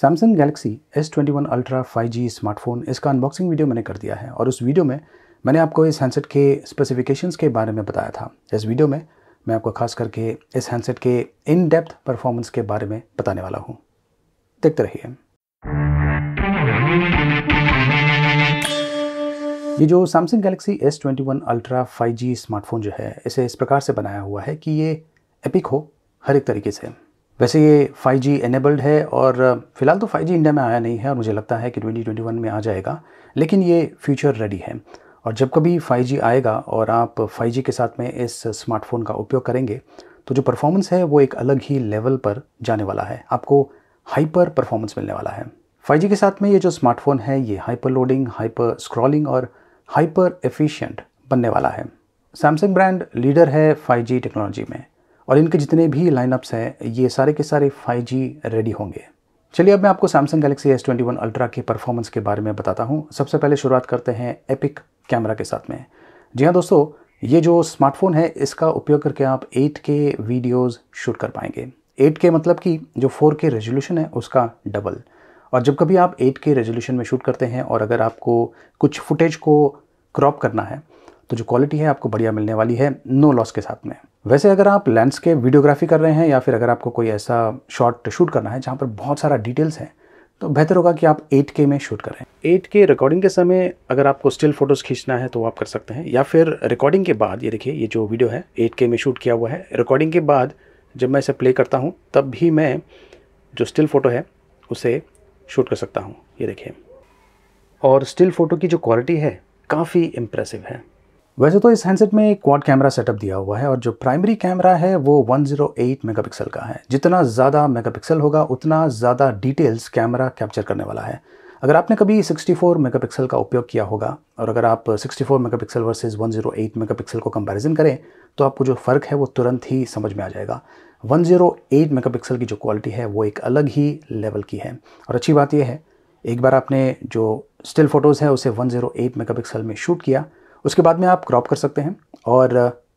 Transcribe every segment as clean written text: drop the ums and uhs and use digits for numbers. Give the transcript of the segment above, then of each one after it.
Samsung Galaxy S21 Ultra 5G smartphone, इसका unboxing video मैंने कर दिया है और उस वीडियो में मैंने आपको इस हैंडसेट के स्पेसिफिकेशंस के बारे में बताया था। इस वीडियो में मैं आपको खास करके इस हैंडसेट के इन डेप्थ परफॉर्मेंस के बारे में बताने वाला हूँ। देखते रहिए। ये जो Samsung Galaxy S21 Ultra 5G smartphone जो है, इसे इस प्रकार से बनाया हुआ है कि ये एपिक हो हर एक तरीके से। वैसे ये 5G एनेबल्ड है और फिलहाल तो 5G इंडिया में आया नहीं है और मुझे लगता है कि 2021 में आ जाएगा, लेकिन ये फ्यूचर रेडी है। और जब कभी 5G आएगा और आप 5G के साथ में इस स्मार्टफोन का उपयोग करेंगे तो जो परफॉर्मेंस है वो एक अलग ही लेवल पर जाने वाला है। आपको हाइपर परफॉर्मेंस मिलने वाला है। 5G के साथ में ये जो स्मार्टफोन है ये हाइपर लोडिंग, हाइपर स्क्रॉलिंग और हाइपर एफिशिएंट बनने वाला है। सैमसंग ब्रांड लीडर है 5G टेक्नोलॉजी में और इनके जितने भी लाइनअप्स हैं ये सारे के सारे 5G रेडी होंगे। चलिए अब मैं आपको Samsung Galaxy S21 Ultra के परफॉर्मेंस के बारे में बताता हूँ। सबसे पहले शुरुआत करते हैं एपिक कैमरा के साथ में। जी हाँ दोस्तों, ये जो स्मार्टफोन है इसका उपयोग करके आप 8K वीडियोज़ शूट कर पाएंगे। 8K मतलब कि जो 4K रेजोल्यूशन है उसका डबल। और जब कभी आप 8K रेजोल्यूशन में शूट करते हैं और अगर आपको कुछ फुटेज को क्रॉप करना है तो जो क्वालिटी है आपको बढ़िया मिलने वाली है, नो लॉस के साथ में। वैसे अगर आप लैंडस्केप वीडियोग्राफी कर रहे हैं या फिर अगर आपको कोई ऐसा शॉट शूट करना है जहाँ पर बहुत सारा डिटेल्स है तो बेहतर होगा कि आप 8K में शूट करें। 8K रिकॉर्डिंग के समय अगर आपको स्टिल फोटोज़ खींचना है तो आप कर सकते हैं, या फिर रिकॉर्डिंग के बाद, ये देखिए ये जो वीडियो है 8K में शूट किया हुआ है। रिकॉर्डिंग के बाद जब मैं इसे प्ले करता हूँ तब भी मैं जो स्टिल फ़ोटो है उसे शूट कर सकता हूँ। ये देखिए, और स्टिल फ़ोटो की जो क्वालिटी है काफ़ी इम्प्रेसिव है। वैसे तो इस हैंडसेट में एक क्वाड कैमरा सेटअप दिया हुआ है और जो प्राइमरी कैमरा है वो 108 मेगापिक्सल का है। जितना ज़्यादा मेगापिक्सल होगा उतना ज़्यादा डिटेल्स कैमरा कैप्चर करने वाला है। अगर आपने कभी 64 मेगापिक्सल का उपयोग किया होगा और अगर आप 64 मेगापिक्सल वर्सेस 108 मेगापिक्सल को कंपैरिजन करें तो आपको जो फ़र्क है वो तुरंत ही समझ में आ जाएगा। 108 मेगापिक्सल की जो क्वालिटी है वो एक अलग ही लेवल की है। और अच्छी बात यह है, एक बार आपने जो स्टिल फ़ोटोज़ है उसे 108 मेगापिक्सल में शूट किया, उसके बाद में आप क्रॉप कर सकते हैं और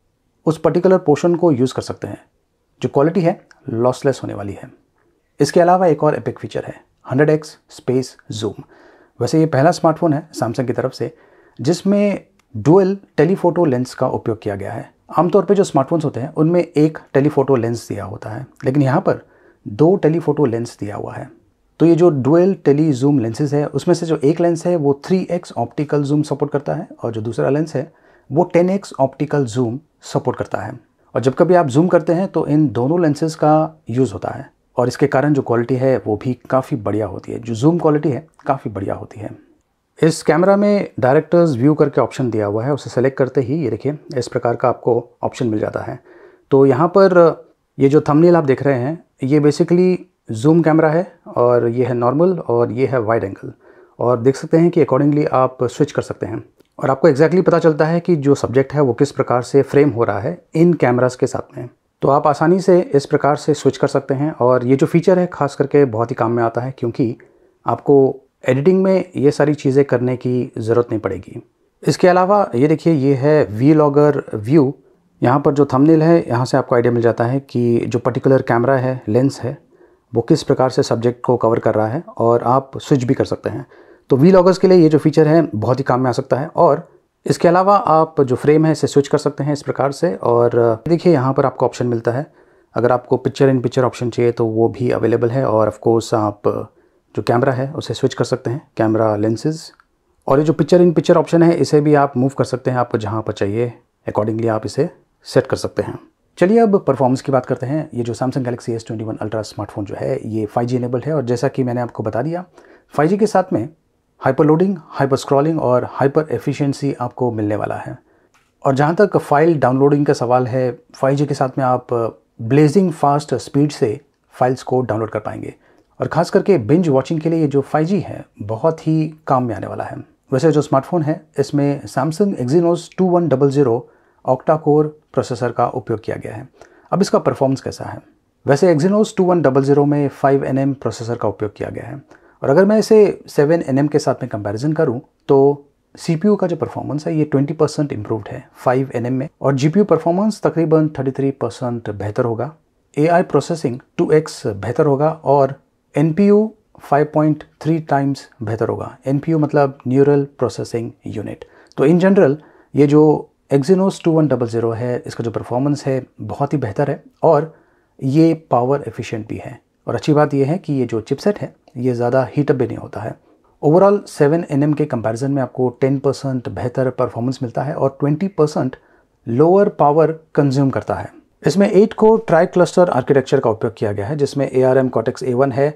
उस पर्टिकुलर पोर्शन को यूज़ कर सकते हैं। जो क्वालिटी है लॉसलेस होने वाली है। इसके अलावा एक और एपिक फीचर है 100x स्पेस जूम। वैसे ये पहला स्मार्टफोन है सैमसंग की तरफ से जिसमें डुअल टेलीफोटो लेंस का उपयोग किया गया है। आमतौर पे जो स्मार्टफोन्स होते हैं उनमें एक टेलीफोटो लेंस दिया होता है, लेकिन यहाँ पर 2 टेलीफोटो लेंस दिया हुआ है। तो ये जो डुअल टेली जूम लेंसेज है उसमें से जो एक लेंस है वो 3x ऑप्टिकल जूम सपोर्ट करता है और जो दूसरा लेंस है वो 10x ऑप्टिकल जूम सपोर्ट करता है। और जब कभी आप जूम करते हैं तो इन दोनों लेंसेज का यूज़ होता है और इसके कारण जो क्वालिटी है वो भी काफ़ी बढ़िया होती है। जो जूम क्वालिटी है काफ़ी बढ़िया होती है। इस कैमरा में डायरेक्टर्स व्यू करके ऑप्शन दिया हुआ है, उसे सेलेक्ट करते ही ये देखिए इस प्रकार का आपको ऑप्शन मिल जाता है। तो यहाँ पर ये जो थंबनेल आप देख रहे हैं ये बेसिकली जूम कैमरा है और ये है नॉर्मल और ये है वाइड एंगल, और देख सकते हैं कि अकॉर्डिंगली आप स्विच कर सकते हैं और आपको एग्जैक्टली पता चलता है कि जो सब्जेक्ट है वो किस प्रकार से फ्रेम हो रहा है इन कैमरास के साथ में। तो आप आसानी से इस प्रकार से स्विच कर सकते हैं और ये जो फीचर है खास करके बहुत ही काम में आता है क्योंकि आपको एडिटिंग में ये सारी चीज़ें करने की ज़रूरत नहीं पड़ेगी। इसके अलावा ये देखिए ये है वीलॉगर व्यू। यहाँ पर जो थंबनेल है यहाँ से आपको आइडिया मिल जाता है कि जो पर्टिकुलर कैमरा है, लेंस है, वो किस प्रकार से सब्जेक्ट को कवर कर रहा है और आप स्विच भी कर सकते हैं। तो वीलॉगर्स के लिए ये जो फीचर है बहुत ही काम में आ सकता है। और इसके अलावा आप जो फ्रेम है इसे स्विच कर सकते हैं इस प्रकार से। और देखिए यहाँ पर आपको ऑप्शन मिलता है, अगर आपको पिक्चर इन पिक्चर ऑप्शन चाहिए तो वो भी अवेलेबल है। और ऑफ कोर्स आप जो कैमरा है उसे स्विच कर सकते हैं, कैमरा लेंसेज। और ये जो पिक्चर इन पिक्चर ऑप्शन है इसे भी आप मूव कर सकते हैं, आपको जहाँ पर चाहिए अकॉर्डिंगली आप इसे सेट कर सकते हैं। चलिए अब परफॉर्मेंस की बात करते हैं। ये जो Samsung Galaxy S21 Ultra smartphone जो है ये 5G इनेबल्ड है और जैसा कि मैंने आपको बता दिया 5G के साथ में हाइपर लोडिंग, हाइपर स्क्रॉलिंग और हाइपर एफिशिएंसी आपको मिलने वाला है। और जहाँ तक फाइल डाउनलोडिंग का सवाल है, 5G के साथ में आप ब्लेजिंग फास्ट स्पीड से फाइल्स को डाउनलोड कर पाएंगे और ख़ास करके बिंज वॉचिंग के लिए ये जो 5G है बहुत ही काम में आने वाला है। वैसे जो स्मार्टफोन है इसमें Samsung Exynos 2100 octa core processor का उपयोग किया गया है। अब इसका परफॉर्मेंस कैसा है? वैसे Exynos 2100 में 5nm प्रोसेसर का उपयोग किया गया है और अगर मैं इसे 7nm के साथ में कंपैरिजन करूं तो CPU का जो परफॉर्मेंस है ये 20% इम्प्रूव्ड है 5nm में और GPU परफॉर्मेंस तकरीबन 33% बेहतर होगा। AI प्रोसेसिंग 2x बेहतर होगा और NPU 5.3 टाइम्स बेहतर होगा। NPU मतलब न्यूरल प्रोसेसिंग यूनिट। तो इन जनरल ये जो Exynos 2100 है, इसका जो परफॉर्मेंस है बहुत ही बेहतर है और ये पावर एफिशिएंट भी है। और अच्छी बात ये है कि ये जो चिपसेट है ये ज़्यादा हीटअप भी नहीं होता है। ओवरऑल 7nm के कंपैरिजन में आपको 10% बेहतर परफॉर्मेंस मिलता है और 20% लोअर पावर कंज्यूम करता है। इसमें 8 कोर ट्राई क्लस्टर आर्किटेक्चर का उपयोग किया गया है, जिसमें ARM Cortex A1 है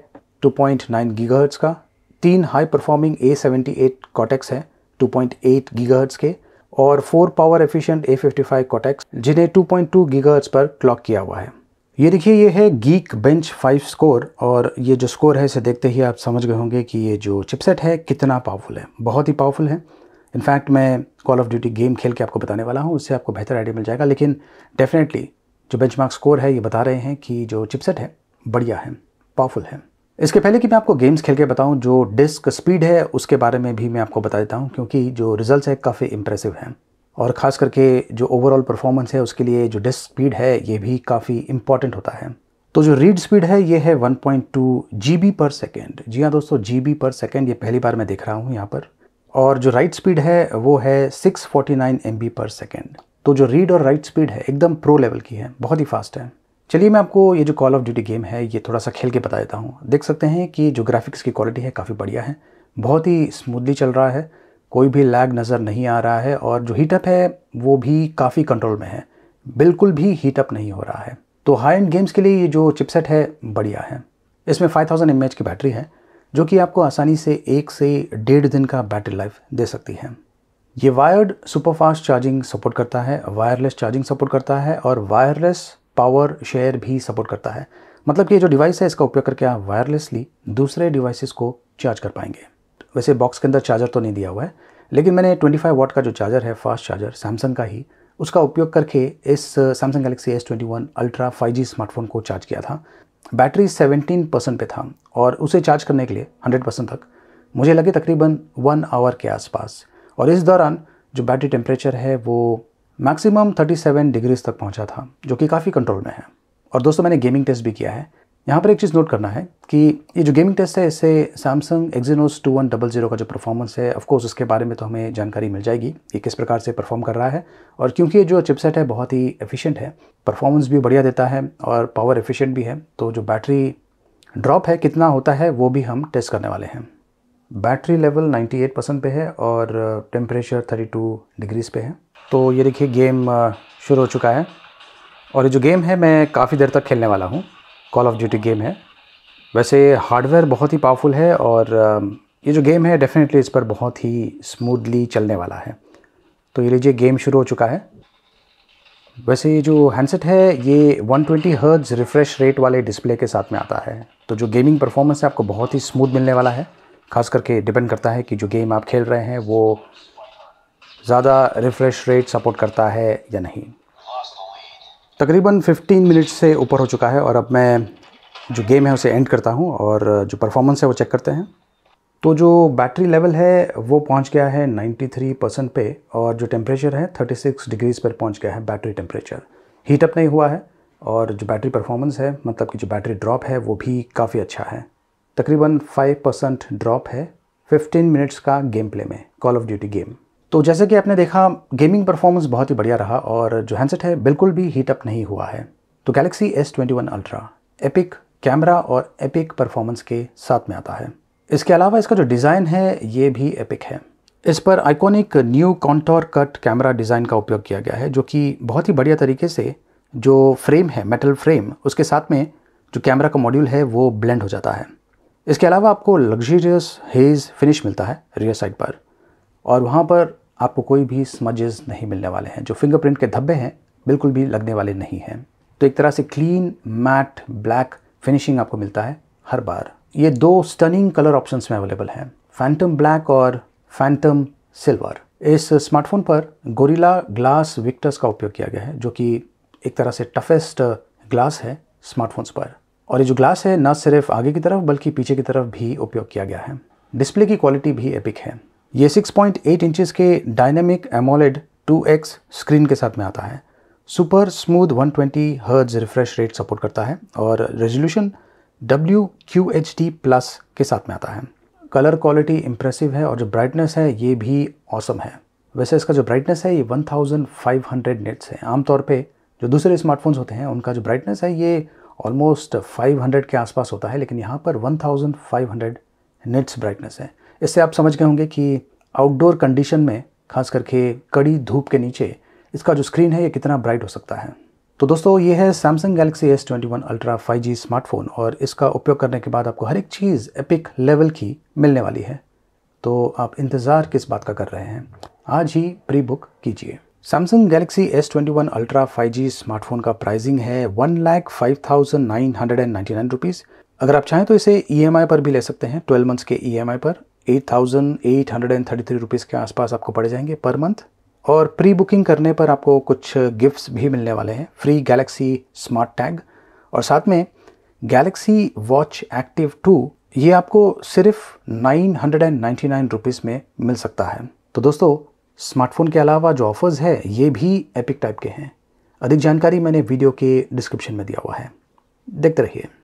2.9 गीगाहर्ट्ज़ का, 3 हाई परफॉर्मिंग A78 Cortex है 2.8 गीगाहर्ट्ज़ के और 4 पावर एफिशिएंट A55 Cortex जिन्हें 2.2 गीगाहर्ट्ज़ पर क्लॉक किया हुआ है। ये देखिए, ये है गीक बेंच 5 स्कोर और ये जो स्कोर है इसे देखते ही आप समझ गए होंगे कि ये जो चिपसेट है कितना पावरफुल है। बहुत ही पावरफुल है। इनफैक्ट मैं कॉल ऑफ ड्यूटी गेम खेल के आपको बताने वाला हूँ, उससे आपको बेहतर आइडिया मिल जाएगा। लेकिन डेफिनेटली जो बेंचमार्क स्कोर है ये बता रहे हैं कि जो चिपसेट है बढ़िया है, पावरफुल है। इसके पहले कि मैं आपको गेम्स खेल के बताऊं, जो डिस्क स्पीड है उसके बारे में भी मैं आपको बता देता हूं, क्योंकि जो रिजल्ट्स है काफ़ी इंप्रेसिव हैं और ख़ास करके जो ओवरऑल परफॉर्मेंस है उसके लिए जो डिस्क स्पीड है ये भी काफ़ी इंपॉर्टेंट होता है। तो जो रीड स्पीड है ये है 1.2 GB पर सेकेंड। जी हाँ दोस्तों, GB पर सेकेंड, ये पहली बार मैं देख रहा हूँ यहाँ पर। और जो राइट स्पीड है वो है 649 MB पर सेकेंड। तो जो रीड और राइट स्पीड है एकदम प्रो लेवल की है, बहुत ही फास्ट है। चलिए मैं आपको ये जो कॉल ऑफ ड्यूटी गेम है ये थोड़ा सा खेल के बता देता हूँ। देख सकते हैं कि जो ग्राफिक्स की क्वालिटी है काफ़ी बढ़िया है, बहुत ही स्मूथली चल रहा है, कोई भी लैग नज़र नहीं आ रहा है और जो हीटअप है वो भी काफ़ी कंट्रोल में है, बिल्कुल भी हीटअप नहीं हो रहा है। तो हाई एंड गेम्स के लिए ये जो चिपसेट है बढ़िया है। इसमें 5000 mAh की बैटरी है जो कि आपको आसानी से 1 से 1.5 दिन का बैटरी लाइफ दे सकती है। ये वायर्ड सुपरफास्ट चार्जिंग सपोर्ट करता है, वायरलेस चार्जिंग सपोर्ट करता है और वायरलेस पावर शेयर भी सपोर्ट करता है। मतलब कि ये जो डिवाइस है इसका उपयोग करके आप वायरलेसली दूसरे डिवाइसेस को चार्ज कर पाएंगे। वैसे बॉक्स के अंदर चार्जर तो नहीं दिया हुआ है, लेकिन मैंने 25 वाट का जो चार्जर है, फास्ट चार्जर सैमसंग का ही, उसका उपयोग करके इस Samsung Galaxy S21 ultra 5G smartphone को चार्ज किया था। बैटरी 17% पे था और उसे चार्ज करने के लिए 100% तक मुझे लगे तकरीबन 1 आवर के आसपास। और इस दौरान जो बैटरी टेम्परेचर है वो मैक्सिमम 37 डिग्रीज तक पहुंचा था, जो कि काफ़ी कंट्रोल में है। और दोस्तों मैंने गेमिंग टेस्ट भी किया है। यहाँ पर एक चीज़ नोट करना है कि ये जो गेमिंग टेस्ट है इससे Samsung Exynos 2100 का जो परफॉर्मेंस है, ऑफ कोर्स उसके बारे में तो हमें जानकारी मिल जाएगी, ये किस प्रकार से परफॉर्म कर रहा है। और क्योंकि ये जो चिपसेट है बहुत ही एफिशिएंट है, परफॉर्मेंस भी बढ़िया देता है और पावर एफिशिएंट भी है, तो जो बैटरी ड्रॉप है कितना होता है वो भी हम टेस्ट करने वाले हैं। बैटरी लेवल 98% पे है और टेम्परेचर 32 डिग्रीज़ पे है। तो ये देखिए गेम शुरू हो चुका है और ये जो गेम है मैं काफ़ी देर तक खेलने वाला हूँ। कॉल ऑफ ड्यूटी गेम है। वैसे हार्डवेयर बहुत ही पावरफुल है और ये जो गेम है डेफिनेटली इस पर बहुत ही स्मूथली चलने वाला है। तो ये लीजिए गेम शुरू हो चुका है। वैसे ये जो हैंडसेट है ये 120 हर्ट्ज़ रिफ्रेश रेट वाले डिस्प्ले के साथ में आता है, तो जो गेमिंग परफॉर्मेंस है आपको बहुत ही स्मूथ मिलने वाला है। खास करके डिपेंड करता है कि जो गेम आप खेल रहे हैं वो ज़्यादा रिफ्रेश रेट सपोर्ट करता है या नहीं। तकरीबन 15 मिनट से ऊपर हो चुका है और अब मैं जो गेम है उसे एंड करता हूं और जो परफॉर्मेंस है वो चेक करते हैं। तो जो बैटरी लेवल है वो पहुंच गया है 93% पे और जो टेम्परेचर है 36 डिग्रीज़ पर पहुंच गया है बैटरी टेम्परेचर। हीटअप नहीं हुआ है और जो बैटरी परफॉर्मेंस है, मतलब कि जो बैटरी ड्रॉप है वो भी काफ़ी अच्छा है। तकरीबन 5% ड्रॉप है 15 मिनट्स का गेम प्ले में, कॉल ऑफ ड्यूटी गेम। तो जैसे कि आपने देखा गेमिंग परफॉर्मेंस बहुत ही बढ़िया रहा और जो हैंडसेट है बिल्कुल भी हीटअप नहीं हुआ है। तो Galaxy S21 ultra epic camera और एपिक परफॉर्मेंस के साथ में आता है। इसके अलावा इसका जो डिज़ाइन है ये भी एपिक है। इस पर iconic new contour cut camera design का उपयोग किया गया है, जो कि बहुत ही बढ़िया तरीके से जो फ्रेम है, मेटल फ्रेम, उसके साथ में जो कैमरा का मॉड्यूल है वो ब्लेंड हो जाता है। इसके अलावा आपको लग्जरियस हेज़ फिनिश मिलता है रियर साइड पर और वहाँ पर आपको कोई भी स्मजेस नहीं मिलने वाले हैं। जो फिंगरप्रिंट के धब्बे हैं बिल्कुल भी लगने वाले नहीं हैं। तो एक तरह से क्लीन मैट ब्लैक फिनिशिंग आपको मिलता है हर बार। ये 2 स्टनिंग कलर ऑप्शंस में अवेलेबल हैं, फैंटम ब्लैक और फैंटम सिल्वर। इस स्मार्टफोन पर गोरिल्ला ग्लास विक्टर्स का उपयोग किया गया है, जो कि एक तरह से टफेस्ट ग्लास है स्मार्टफोन्स पर। और ये जो ग्लास है न सिर्फ आगे की तरफ बल्कि पीछे की तरफ भी उपयोग किया गया है। डिस्प्ले की क्वालिटी भी एपिक है। ये 6.8 इंचेस के डायनेमिक एमोलेड 2x स्क्रीन के साथ में आता है। Super smooth 120 hertz refresh rate support करता है और रेजोल्यूशन WQHD प्लस के साथ में आता है। कलर क्वालिटी इम्प्रेसिव है और जो ब्राइटनेस है ये भी ऑसम है। वैसे इसका जो ब्राइटनेस है ये 1500 निट्स है। आमतौर पे जो दूसरे स्मार्टफोन्स होते हैं उनका जो ब्राइटनेस है ये ऑलमोस्ट 500 के आसपास होता है, लेकिन यहाँ पर 1500 निट्स ब्राइटनेस है। इससे आप समझ गए होंगे कि आउटडोर कंडीशन में, खास करके कड़ी धूप के नीचे, इसका जो स्क्रीन है ये कितना ब्राइट हो सकता है। तो दोस्तों ये है Samsung Galaxy S21 Ultra 5G smartphone और इसका उपयोग करने के बाद आपको हर एक चीज़ एपिक लेवल की मिलने वाली है। तो आप इंतज़ार किस बात का कर रहे हैं, आज ही प्री बुक कीजिए। Samsung Galaxy S21 Ultra 5G smartphone का प्राइसिंग है 1,05,999 रुपीज़। अगर आप चाहें तो इसे EMI पर भी ले सकते हैं। 12 मंथ्स के EMI पर 8,833 रुपीज़ के आसपास आपको पड़ जाएंगे पर मंथ। और प्री बुकिंग करने पर आपको कुछ गिफ्ट्स भी मिलने वाले हैं, फ्री गैलेक्सी स्मार्ट टैग और साथ में गैलेक्सी वॉच एक्टिव 2, ये आपको सिर्फ 999 रुपीज़ में मिल सकता है। तो दोस्तों स्मार्टफोन के अलावा जो ऑफर्स है ये भी एपिक टाइप के हैं। अधिक जानकारी मैंने वीडियो के डिस्क्रिप्शन में दिया हुआ है, देखते रहिए।